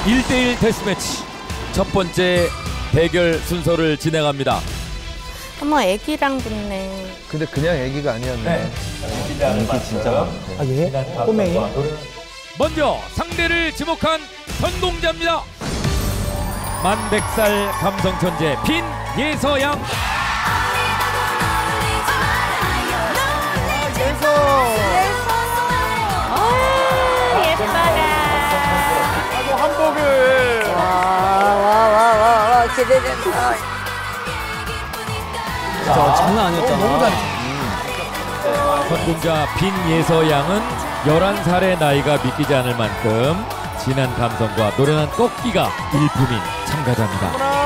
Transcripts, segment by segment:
1대1 데스매치 첫 번째 대결 순서를 진행합니다. 어머, 애기랑 붙네. 근데 그냥 애기가 아니었네. 인기 진짜 많대. 아 예? 꼬맹이? 먼저 상대를 지목한 선공자입니다. 만백살 감성 천재 빈예서양. 예뻐라. 아주 한복을. 와, 기대된다. 진짜 장난 아니었잖아. 너무 잘해. 선공자 빈예서양은 11살의 나이가 믿기지 않을 만큼 진한 감성과 노련한 꺾기가 일품인 참가자입니다.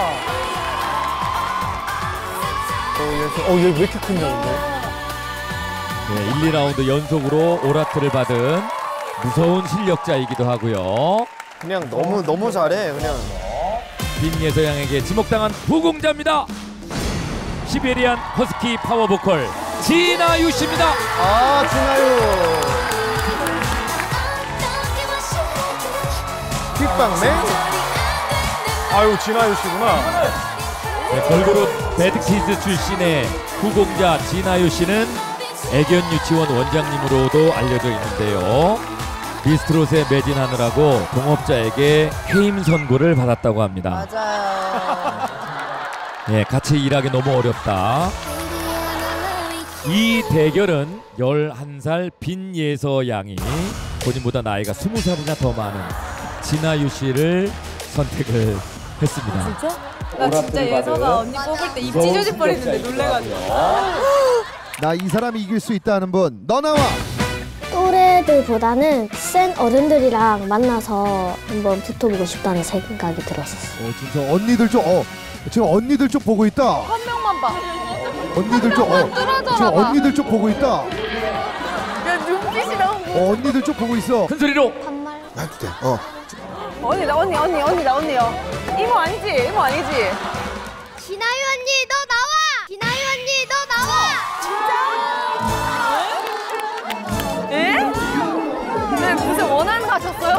얘 왜 이렇게 큰 년인데? 네, 1, 2라운드 연속으로 오라트를 받은 무서운 실력자이기도 하고요. 그냥 너무 잘해 그냥. 빈예서양에게 지목당한 후공자입니다. 시베리안 허스키 파워보컬 진아유 씨입니다. 아 진아유. 킥방맨? 아유 진아유 씨구나. 네, 걸그룹 배드키즈 출신의 후공자 진아유 씨는 애견 유치원 원장님으로도 알려져 있는데요. 미스트롯에 매진하느라고 동업자에게 해임 선고를 받았다고 합니다. 맞아요. 예, 같이 일하기 너무 어렵다. 이 대결은 11살 빈예서 양이 본인보다 나이가 20살이나 더 많은 진아유 씨를 선택을 했습니다. 진짜? 나 진짜 예서가 언니 뽑을 때 입 찢어질 뻔했는데 놀래가지고. 나 이 사람이 이길 수 있다는 분, 너 나와! 또래들보다는 센 어른들이랑 만나서 한번 붙어보고 싶다는 생각이 들었었어. 진짜 언니들 좀, 지금 언니들 쪽 보고 있다. 한 명만 봐. 언니들 쪽, 지금 언니들 쪽 보고 있다. 야 눈빛이랑. 언니들 쪽 보고 있어. 큰 소리로! 반말. 나도 돼. 언니 나 언니요. 이모 아니지? 이모 아니지? 진아유 언니 너 나와! 진아유 언니 너 나와! 에? 네 무슨 원한 가셨어요?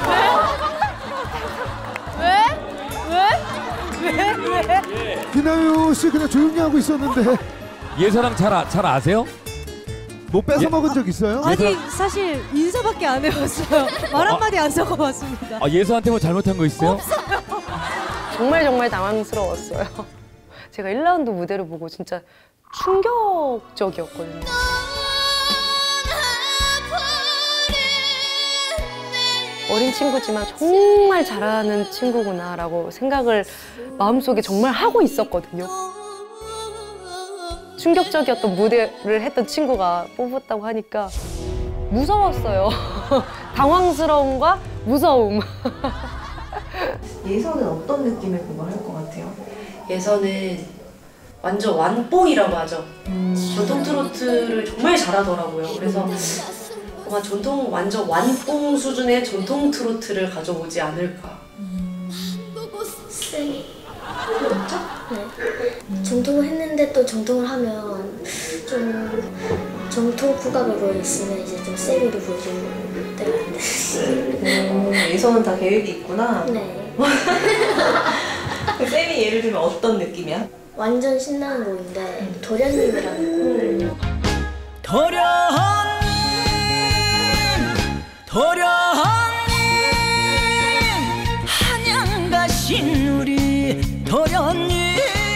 왜? 김나유 씨 그냥 조용히 하고 있었는데 예서랑 잘 아세요? 뭐 뺏어 먹은 적 있어요? 아니 사실 인사밖에 안 해봤어요. 말 한마디 안 적어봤습니다. 예서한테 뭐 잘못한 거 있어요? 정말 당황스러웠어요. 제가 1라운드 무대를 보고 진짜 충격적이었거든요. 어린 친구지만 정말 잘하는 친구구나라고 생각을 마음속에 정말 하고 있었거든요. 충격적이었던 무대를 했던 친구가 뽑았다고 하니까 무서웠어요. 당황스러움과 무서움. 예서는 어떤 느낌을 보고 할 것 같아요? 예서는 완전 완뽕이라고 하죠. 전통 트로트를 정말 잘하더라고요. 그래서 뭔가 완전 완뽕 수준의 전통 트로트를 가져오지 않을까. 그렇죠? 네. 정통을 했는데 또 정통을 하면 좀 정통 국악으로 있으면 이제 좀 세미를 보여줄 때가 안 돼. 예서는 다 계획이 있구나. 네. 쌤이 예를 들면 어떤 느낌이야? 완전 신나는 곡인데 도련님이라는 곡. 도련님 한양 가신 우리 도련님.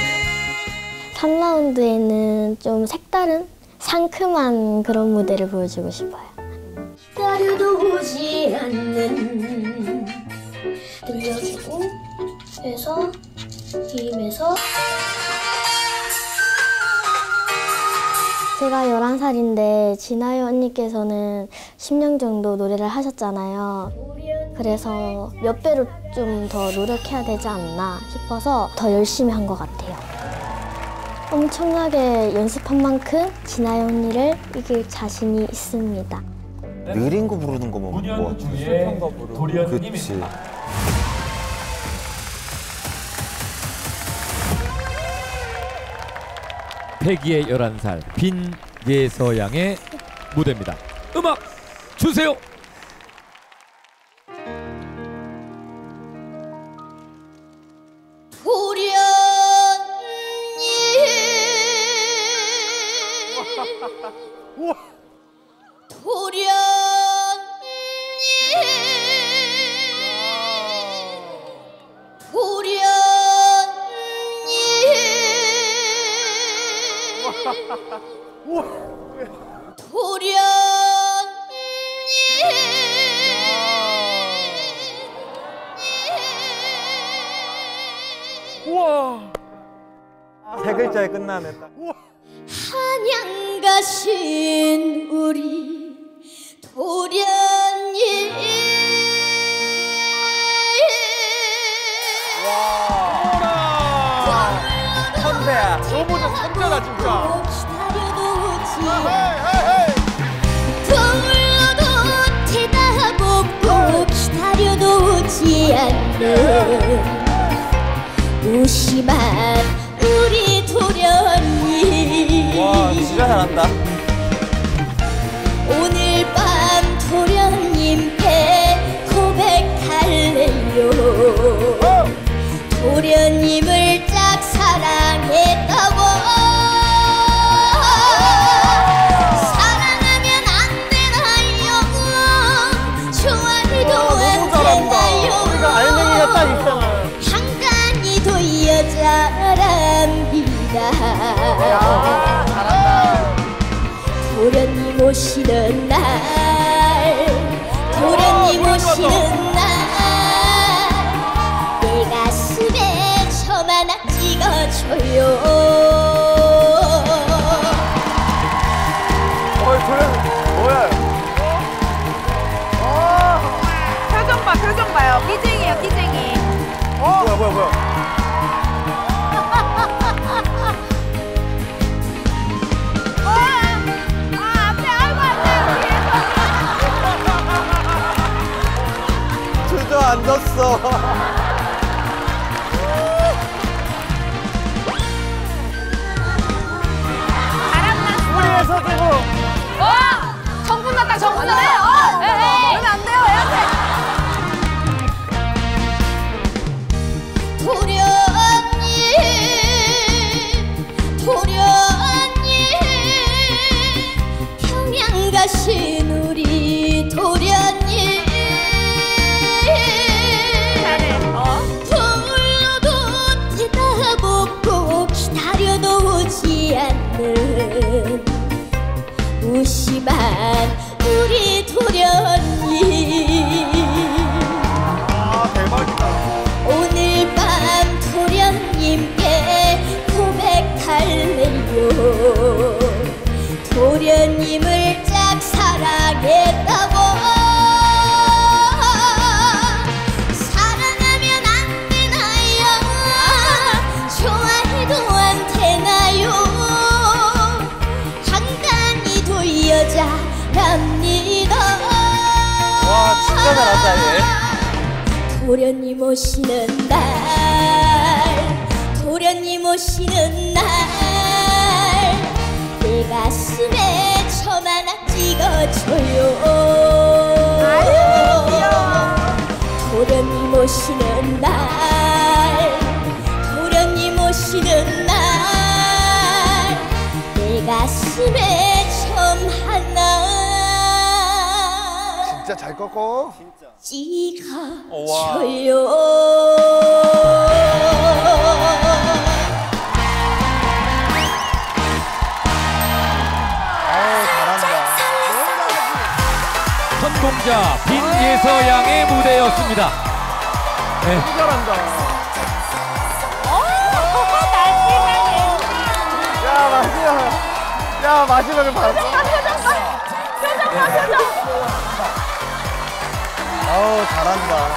3라운드에는 좀 색다른 상큼한 그런 무대를 보여주고 싶어요. 가려도 오지 않는 들려주고 해서 힘에서 제가 11살인데 진아유 언니께서는 10년 정도 노래를 하셨잖아요. 그래서 몇 배로 좀 더 노력해야 되지 않나 싶어서 더 열심히 한 것 같아요. 엄청나게 연습한 만큼 진아유 언니를 이길 자신이 있습니다. 느린 거 부르는 거면 뭐 중에 도련님입니다. 패기의 11살 빈예서양의 무대입니다. 음악 주세요. 우와. 세 글자에 끝나네. 한양 가신 우리 도련님. 선배야. 너무 선배다 진짜. 불러도 대답없고 기다려도 오지 않는 무심한 우리 도련님. 와 진짜 잘한다. 오늘 밤 도련님께 고백할래요. 도련님을 짝 사랑했다고. 사랑하면 안 되나요? 좋아해도 안 되나요? 우리가 알맹이가 딱 있잖아. 한간이 도여자랍니다. 잘한다. 도련님 오시는 날, 도련님 오시는 날, 내 가슴에 점 하나 찍어줘요. 도련님 뭐야? 표정 봐요. 끼쟁이에요, 끼쟁이. 뭐야? 주저앉았어. 우리에서 되고. 정분 났다, 정분 났다. 그러면 안 돼요, 애한테. 도련님 평양 가신 우리 도련님. 불러도 대답 없고 기다려도 오지 않는 무심한 우리 도련님. 대박이다. 오늘 밤 도련님께 고백할래요. 도련님을 짝 사랑했다고. 사랑하면 안 되나요? 좋아해도 안 되나요? 한간이 도여자랍니다. 와 진짜 잘한다 얘. 도련님 오시는 날, 도련님 오시는 날, 내 가슴에 점 하나 찍어줘요. 아유, 귀여워. 도련님 오시는 날, 도련님 오시는 날, 내 가슴에 점 하나 진짜 잘 꺾어. 찍어줘요. 선공자 빈예서양의 무대였습니다. 네. 잘한다. 야 마지막에 봤어. 아우 잘한다.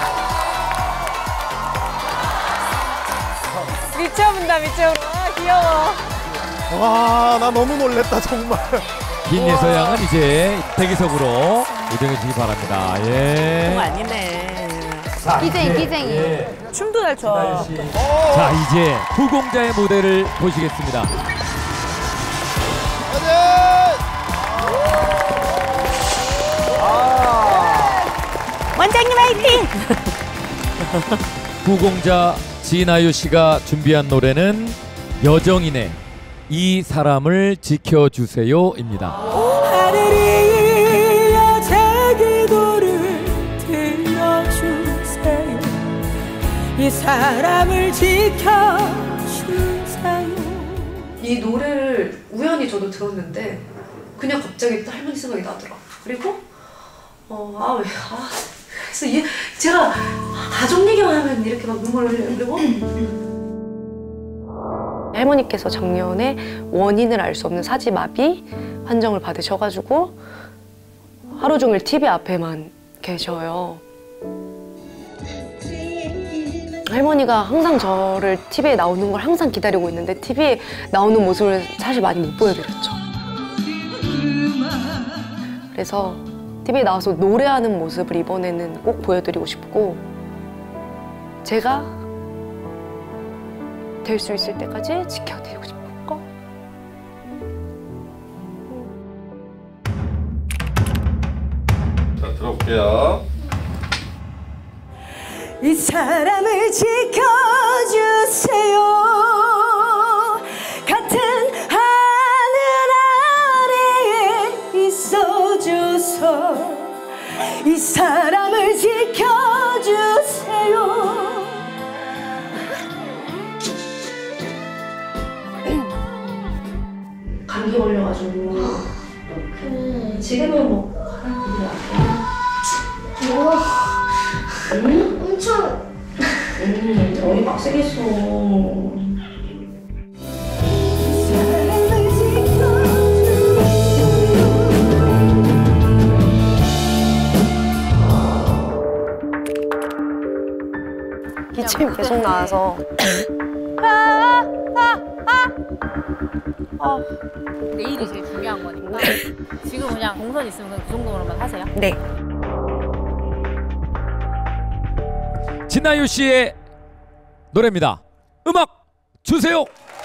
미쳐본다, 미쳐본. 귀여워. 와 나 너무 놀랬다 정말. 빈예서양은 이제 대기석으로 이동해 주시기 바랍니다. 예. 아니네. 자, 끼쟁이. 예. 춤도 잘 춰. 자 이제 후공자의 무대를 보시겠습니다. 원장님 화이팅! 후공자 진아유 씨가 준비한 노래는 여정인의 이 사람을 지켜주세요입니다. 하늘이여 제 기도를 들어주세요. 이 사람을 지켜주세요. 이 노래를 우연히 저도 들었는데 그냥 갑자기 할머니 생각이 나더라. 그리고 그래서 제가 가족 얘기하면 이렇게 막 눈물을 흘려요. 그리고 할머니께서 작년에 원인을 알 수 없는 사지마비 판정을 받으셔가지고 하루 종일 TV 앞에만 계셔요. 할머니가 항상 저를 TV에 나오는 걸 항상 기다리고 있는데 TV에 나오는 모습을 사실 많이 못 보여드렸죠. 그래서 TV에 나와서 노래하는 모습을 이번에는 꼭 보여드리고 싶고 제가 될 수 있을 때까지 지켜드리고 싶은 거. 자, 들어볼게요. 이 사람을 지켜주세요. 같은 하늘 아래에 있어줘서 이 사람을 지켜주세요. 감기 걸려가지고 지금은 뭐 엄청 어이 빡세겠어. 기침이 계속 나와서 내일이 제일 중요한 거니까 지금 그냥 동선 있으면 그냥 그 정도로만 하세요. 네. 진아유 씨의 노래입니다. 음악 주세요.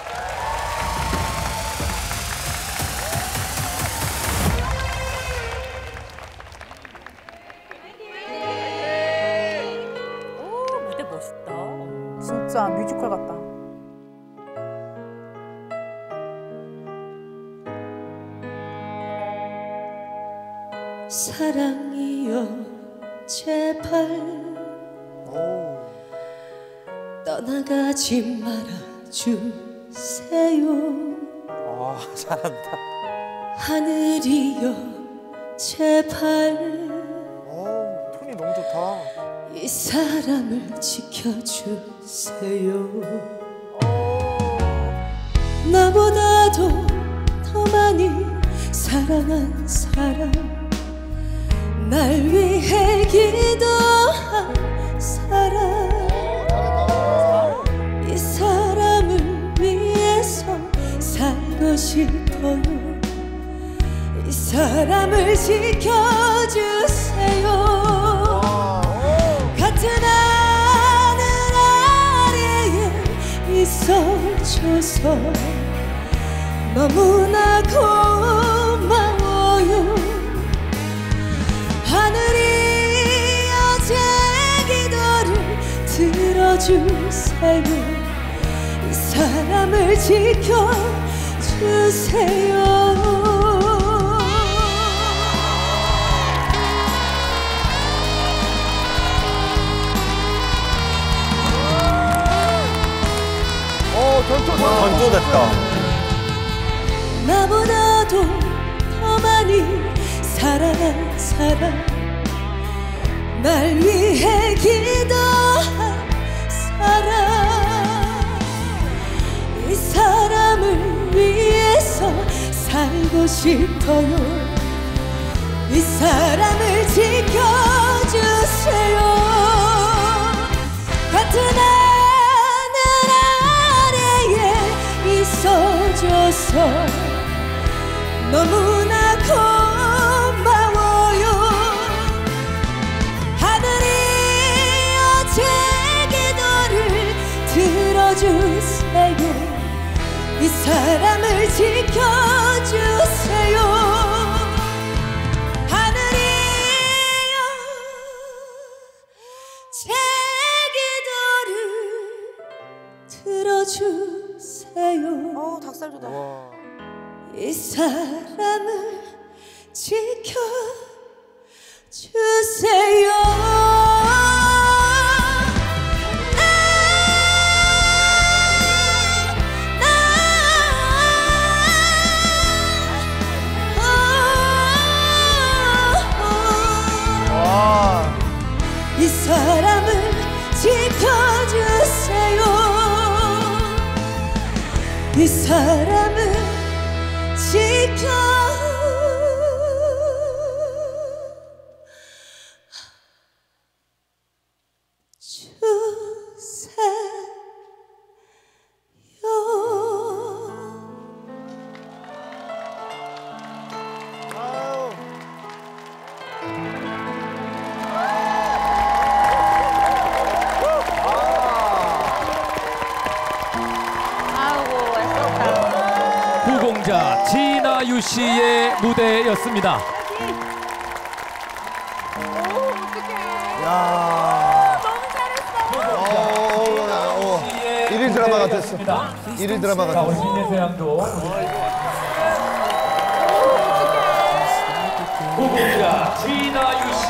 오, 무대 멋있다. 진짜 뮤지컬 같다. 사랑이여 제발 떠나가지 말아주세요. 잘한다. 하늘이여 제발 톤이 너무 좋다. 이 사람을 지켜주세요. 나보다도 더 많이 사랑한 사람, 날 위해 기도한 사람, 이 사람을 위해서 살고 싶어요. 이 사람을 지켜주세요. 같은 하늘 아래에 있어줘서 너무나 고마워요. 하늘이여 제 기도를 들어주세요. 이 사람을 지켜주세요. 전조됐다. 나보다도 더 많이 사랑한 사람, 날 위해 기도한 사람, 이 사람을 위해서 살고 싶어요. 이 사람을 지켜주세요. 같은 하늘 아래에 있어줘서 너무나 고마워요. 하늘이여 제 기도를 들어주세요. 이 사람을 지켜주세요. 하늘이여 제 기도를 들어주세요. 닭살도다. 이 사람을 지켜주세요. 이 사람을 지켜주세요. 이 사람을 후공자 진아유 씨의 무대였습니다. 야. 일일 드라마 같았어. 일일 드라마 같았어. 신예세 양도 후공자 진아유 씨.